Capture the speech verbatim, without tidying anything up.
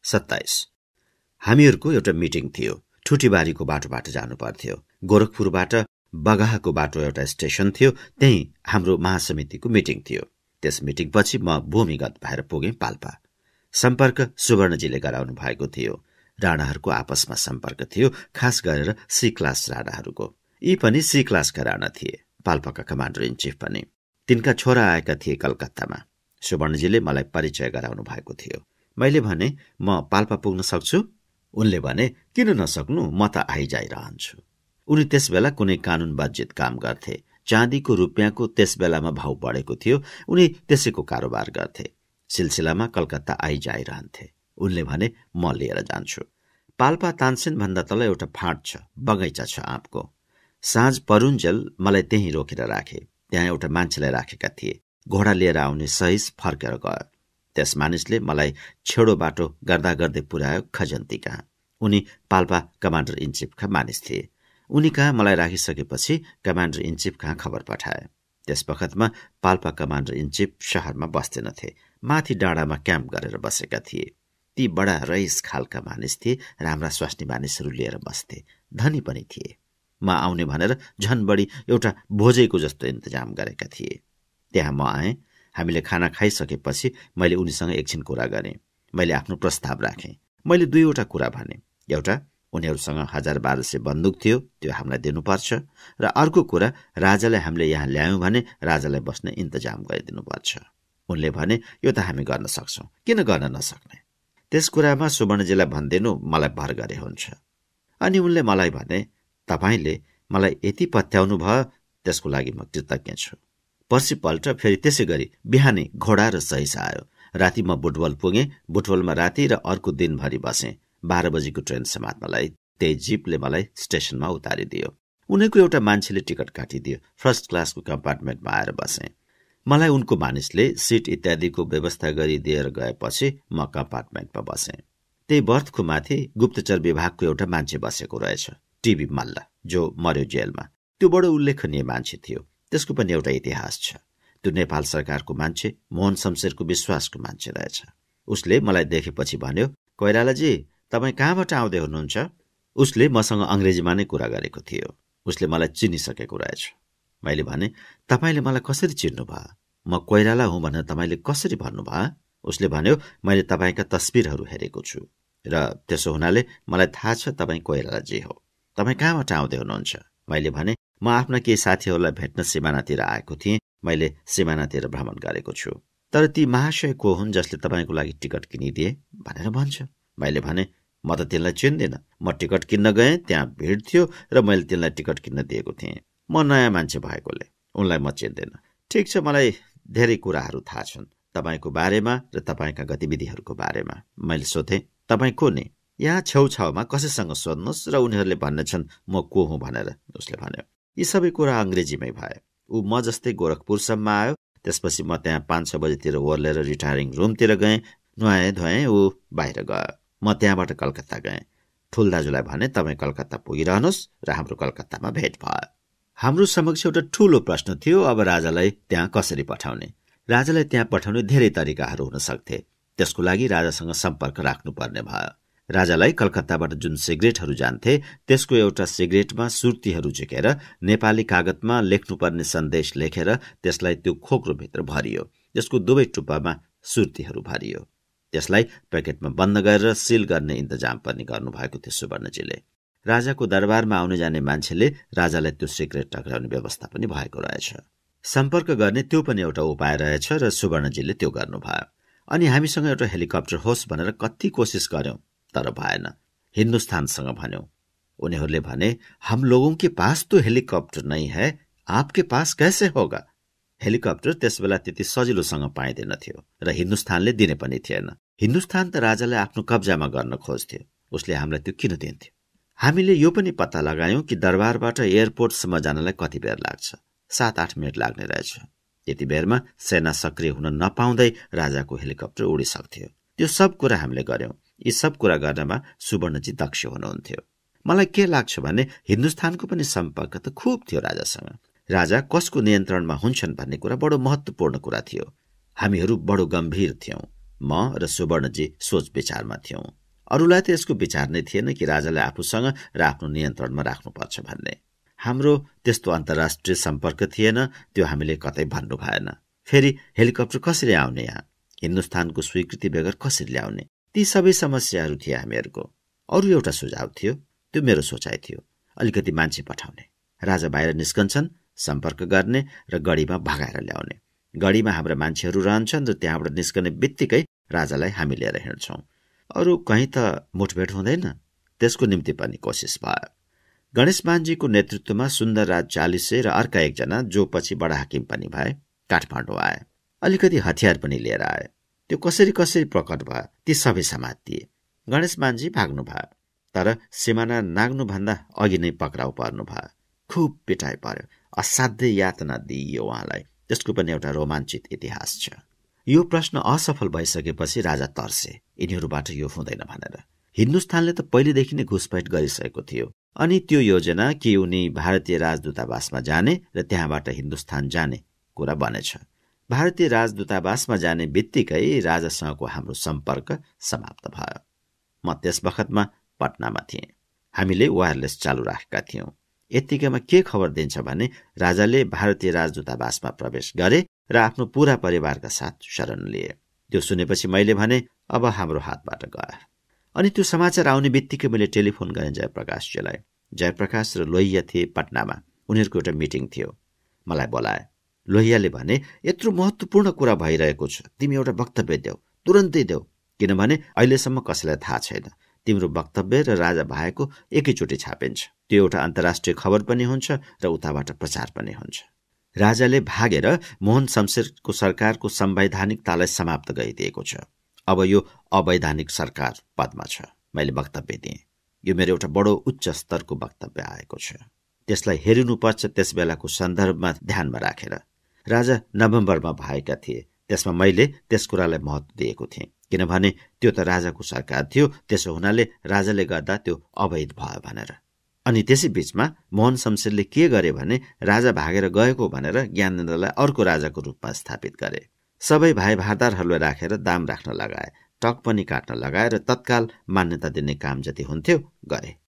सत्ताइस। हामीहरूको एउटा मिटिङ थियो। ठुटीबारीको बाटोबाट जानु पर्थ्यो। गोरखपुरबाट बगाहाको बाटो एउटा स्टेशन थियो, त्यही हाम्रो महासमितिको मिटिङ थियो। त्यस मिटिङपछि म भूमिगत भएर पुगेँ पाल्पा। सम्पर्क सुवर्णजीले गराउनु भएको थियो। राणाहरूको आपसमा सम्पर्क थियो, खास गरेर सी क्लास राणाहरूको। यी पनि सी क्लासका राणा थिए, पाल्पाका कमान्डर इन चिफ पनि। तिनका छोरा आएका थिए कलकत्तामा। सुवर्णजीले मलाई परिचय गराउनु भएको थियो। मैले भने, म पाल्पा पुग्न सक्छु? उनले भने, किन नसक्नु, म त आइजाइरहन्छु। उनी त्यसबेला कुनै कानून बाजित काम गर्थे। चाँदीको रुपियाँको त्यस बेलामा भाउ बढेको थियो। उनी त्यसैको कारोबार गर्थे। सिलसिलामा कलकत्ता आइजाइरहन्थे। उनले भने, म लिएर जान्छु। पाल्पा तानसेन भन्दा तल एउटा फाँट छ, बगैँचा छ आँपको। साँझ परुन्जेल मलाई त्यहीँ रोकेर राखे। त्यहाँ एउटा मान्छेलाई राखेका थिए। घोडा लिएर आउने सहिस फर्केर गयो। त्यस मानिसले मलाई छेडो बाटो गर्दा गर्दै पुर्यायो खजन्ती कहाँ। उनी पाल्पा कमान्डर इन चिफका मानिस थिए। उनी कहाँ मलाई राखिसकेपछि कमान्डर इन चिफ कहाँ खबर पठाए। त्यस बखतमा पाल्पा कमान्डर इन चिफ शहरमा बस्दैनथे, माथि डाँडामा क्याम्प गरेर बसेका थिए। ती बडा रइस खालका मानिस थिए। राम्रा स्वास्नी मानिसहरू लिएर बस्थे। धनी पनि थिए। म आउने भनेर झन बढी एउटा भोजेको जस्तो इन्तजाम गरेका थिए। त्यहाँ म आएँ। हामीले खाना खाइसकेपछि मैले उनीसँग एकछिन कुरा गरेँ। मैले आफ्नो प्रस्ताव राखेँ। मैले दुईवटा कुरा भने। एउटा, उनीहरूसँग हजार बाह्र सय बन्दुक थियो, त्यो हामीलाई दिनुपर्छ। र अर्को कुरा, राजालाई हामीले यहाँ ल्यायौँ भने राजालाई बस्ने इन्तजाम गरिदिनुपर्छ। उनले भने, यो त हामी गर्न सक्छौँ, किन गर्न नसक्ने? त्यस कुरामा सुवर्णजीलाई भनिदिनु मलाई भर गरे हुन्छ। अनि उनले मलाई भने, तपाईँले मलाई यति पत्याउनु भयो, त्यसको लागि म कृतज्ञ छु। पर्सिपल्ट फेरि त्यसै गरी बिहानै घोडा र सहिस आयो। राति म बुटवल पुगेँ। बुटवलमा राति र अर्को दिनभरि बसेँ। बाह्र बजीको ट्रेन समात्नलाई त्यही जीपले मलाई स्टेशनमा उतारिदियो। उनीको एउटा मान्छेले टिकट काटिदियो। फर्स्ट क्लासको कम्पार्टमेन्टमा आएर बसेँ। मलाई उनको मानिसले सिट इत्यादिको व्यवस्था गरिदिएर गएपछि म कम्पार्टमेन्टमा बसेँ। त्यही बर्थको माथि गुप्तचर विभागको एउटा मान्छे बसेको रहेछ, टिबी मल्ल, जो मर्यो जेलमा। त्यो बडो उल्लेखनीय मान्छे थियो। त्यसको पनि एउटा इतिहास छ। त्यो नेपाल सरकारको मान्छे, मोहन शमशेरको विश्वासको मान्छे रहेछ। उसले मलाई देखेपछि भन्यो, कोइरालाजी, तपाईँ कहाँबाट आउँदै हुनुहुन्छ? उसले मसँग अङ्ग्रेजीमा नै कुरा गरेको थियो। उसले मलाई चिनिसकेको रहेछ। मैले भने, तपाईँले मलाई कसरी चिन्नुभयो? म कोइराला हुँ भनेर तपाईँले कसरी भन्नुभयो? उसले भन्यो, मैले तपाईँका तस्बिरहरू हेरेको छु र त्यसो हुनाले मलाई थाहा छ तपाईँ कोइरालाजी हो। तपाईँ कहाँबाट आउँदै हुनुहुन्छ? मैले भने, म आफ्ना केही साथीहरूलाई भेट्न सिमानातिर आएको थिएँ। मैले सिमानातिर भ्रमण गरेको छु। तर ती महाशय को हुन् जसले तपाईँको लागि टिकट किनिदिए भनेर भन्छ। मैले भने, म त तिनलाई चिन्दिनँ। म टिकट किन्न गएँ, त्यहाँ भिड थियो र मैले तिनलाई टिकट किन्न दिएको थिएँ। म नयाँ मान्छे भएकोले उनलाई म चिन्दिनँ। ठिक छ, मलाई धेरै कुराहरू थाहा छन् तपाईँको बारेमा र तपाईँका गतिविधिहरूको बारेमा। मैले सोधेँ, तपाईँ को नि? यहाँ छेउछाउमा कसैसँग सोध्नुहोस् र उनीहरूले भन्नेछन् म को हुँ भनेर। उसले भन्यो। यी सबै कुरा अङ्ग्रेजीमै भए। ऊ म जस्तै गोरखपुरसम्म आयो। त्यसपछि म त्यहाँ पाँच छ बजीतिर ओर्लेर रिटायरिङ रुमतिर गएँ। नुहाएँ धुवाएँ, ऊ बाहिर गयो। म त्यहाँबाट कलकत्ता गएँ। ठुल दाजुलाई भने, तपाईँ कलकत्ता पुगिरहनुहोस् र हाम्रो कलकत्तामा भेट भयो। हाम्रो समक्ष एउटा ठूलो प्रश्न थियो, अब राजालाई त्यहाँ कसरी पठाउने? राजालाई त्यहाँ पठाउने धेरै तरिकाहरू हुन सक्थे। त्यसको लागि राजासँग सम्पर्क राख्नुपर्ने भयो। राजालाई कलकत्ताबाट जुन सिगरेटहरू जान्थे, त्यसको एउटा सिगरेटमा सुर्तीहरू झिकेर नेपाली कागजमा लेख्नुपर्ने सन्देश लेखेर त्यसलाई त्यो खोक्रोभित्र भरियो। त्यसको दुवै टुप्पामा सुर्तीहरू भरियो। त्यसलाई प्याकेटमा बन्द गरेर सिल गर्ने इन्तजाम पनि गर्नुभएको थियो सुवर्णजीले। राजाको दरबारमा आउने जाने मान्छेले राजालाई त्यो सिगरेट टक्राउने व्यवस्था पनि भएको रहेछ। सम्पर्क गर्ने त्यो पनि एउटा उपाय रहेछ र सुवर्णजीले त्यो गर्नुभयो। अनि हामीसँग एउटा हेलिकप्टर होस् भनेर कति कोसिस गर्यौं, तर भएन। हिन्दुस्तानसँग भन्यौं। उनीहरूले भने, हम लोगों के पास तो हेलिकप्टर नहीं है, आपके पास कैसे होगा? हेलिकप्टर त्यसबेला त्यति सजिलोसँग पाइँदैन थियो र हिन्दुस्तानले दिने पनि थिएन। हिन्दुस्तान त राजालाई आफ्नो कब्जामा गर्न खोज्थ्यो। उसले हामीलाई त्यो किन दिन्थ्यो? हामीले यो पनि पत्ता लगायौं कि दरबारबाट एयरपोर्टसम्म जानलाई कति बेर लाग्छ। सात आठ मिनट लाग्ने रहेछ। त्यति बेरमा सेना सक्रिय हुन नपाउँदै राजाको हेलिकप्टर उडिसक्थ्यो। त्यो सब कुरा हामीले गर्यौं। यी सब कुरा गर्नमा सुवर्णजी दक्ष हुनुहुन्थ्यो। मलाई के लाग्छ भने हिन्दुस्तानको पनि सम्पर्क त खूब थियो राजासँग। राजा कसको नियन्त्रणमा हुन्छन् भन्ने कुरा बडो महत्वपूर्ण कुरा थियो। हामीहरू बडो गम्भीर थियौं। म र सुवर्णजी सोच विचारमा थियौं। अरूलाई त यसको विचार नै थिएन कि राजालाई आफूसँग र आफ्नो नियन्त्रणमा राख्नुपर्छ भन्ने। हाम्रो त्यस्तो अन्तर्राष्ट्रिय सम्पर्क थिएन, त्यो हामीले कतै भन्नु भएन। फेरि हेलिकप्टर कसरी आउने यहाँ, हिन्दुस्तानको स्वीकृति बेगर कसरी ल्याउने, ती सबै समस्याहरू थिए हामीहरूको। अरू एउटा सुझाव थियो, त्यो मेरो सोचाइ थियो, अलिकति मान्छे पठाउने, राजा बाहिर निस्कन्छन्, सम्पर्क गर्ने र गढीमा भगाएर ल्याउने। गढीमा हाम्रा मान्छेहरू रहन्छन् र त्यहाँबाट निस्कने बित्तिकै राजालाई हामी लिएर हिँड्छौं। अरू कहीँ त मुठभेड हुँदैन, त्यसको निम्ति पनि कोसिस भयो। गणेशमानजीको नेतृत्वमा सुन्दरराज चालिसे र अर्का एकजना जो पछि बडा हाकिम पनि भए काठमाडौँ आए। अलिकति हतियार पनि लिएर आए। त्यो कसरी कसरी प्रकट भयो, ती सबै समातिए। गणेशमानजी भाग्नु भयो, तर सिमाना नाग्नुभन्दा अघि नै पक्राउ पर्नु भयो। खुब पिटाइ पर्यो, असाध्यै यातना दिइयो उहाँलाई। त्यसको पनि एउटा रोमाञ्चित इतिहास छ। यो प्रश्न असफल भइसकेपछि राजा तर्से, यिनीहरूबाट यो हुँदैन भनेर। हिन्दुस्तानले त पहिलेदेखि नै घुसपैठ गरिसकेको थियो। अनि त्यो योजना कि उनी भारतीय राजदूतावासमा जाने र त्यहाँबाट हिन्दुस्तान जाने कुरा बनेछ। भारतीय राजदूतावासमा जाने बित्तिकै राजासँगको हाम्रो सम्पर्क समाप्त भयो। म त्यस बखतमा पटनामा थिएँ। हामीले वायरलेस चालु राखेका थियौं। यत्तिकैमा के खबर दिन्छ भने राजाले भारतीय राजदूतावासमा प्रवेश गरे र आफ्नो पूरा परिवारका साथ शरण लिए। त्यो सुनेपछि मैले भने अब हाम्रो हातबाट गयो। अनि त्यो समाचार आउने बित्तिकै मैले टेलिफोन गरेँ जयप्रकाशजीलाई। जयप्रकाश र लोहिया थिए पटनामा, उनीहरूको एउटा मिटिङ थियो। मलाई बोलाए। लोहियाले भने यत्रो महत्वपूर्ण कुरा भइरहेको छ, तिमी एउटा वक्तव्य देऊ, तुरन्तै देऊ, किनभने अहिलेसम्म कसैलाई थाहा छैन। तिम्रो वक्तव्य र राजा भएको एकैचोटि छापिन्छ, त्यो एउटा अन्तर्राष्ट्रिय खबर पनि हुन्छ र उताबाट प्रचार पनि हुन्छ। राजाले भागेर मोहन शमशेरको सरकारको संवैधानिकतालाई समाप्त गरिदिएको छ। अब यो अवैधानिक सरकार पदमा छ। मैले वक्तव्य दिएँ। यो मेरो एउटा बडो उच्च स्तरको वक्तव्य आएको छ। त्यसलाई हेरिनुपर्छ त्यस बेलाको सन्दर्भमा ध्यानमा राखेर। राजा नोभेम्बरमा भएका थिए, त्यसमा मैले त्यस कुरालाई महत्व दिएको थिएँ, किनभने त्यो त राजाको सरकार थियो। त्यसो हुनाले राजाले गर्दा त्यो अवैध भयो भनेर। अनि त्यसै बीचमा मोहन शमशेरले के गरे भने राजा भागेर गएको भनेर ज्ञानेन्द्रलाई अर्को राजाको रूपमा स्थापित गरे। सबै भाइ भारदारहरूलाई राखेर दाम राख्न लगाए, टक पनि काट्न लगाए र तत्काल मान्यता दिने काम जति हुन्थ्यो गरे।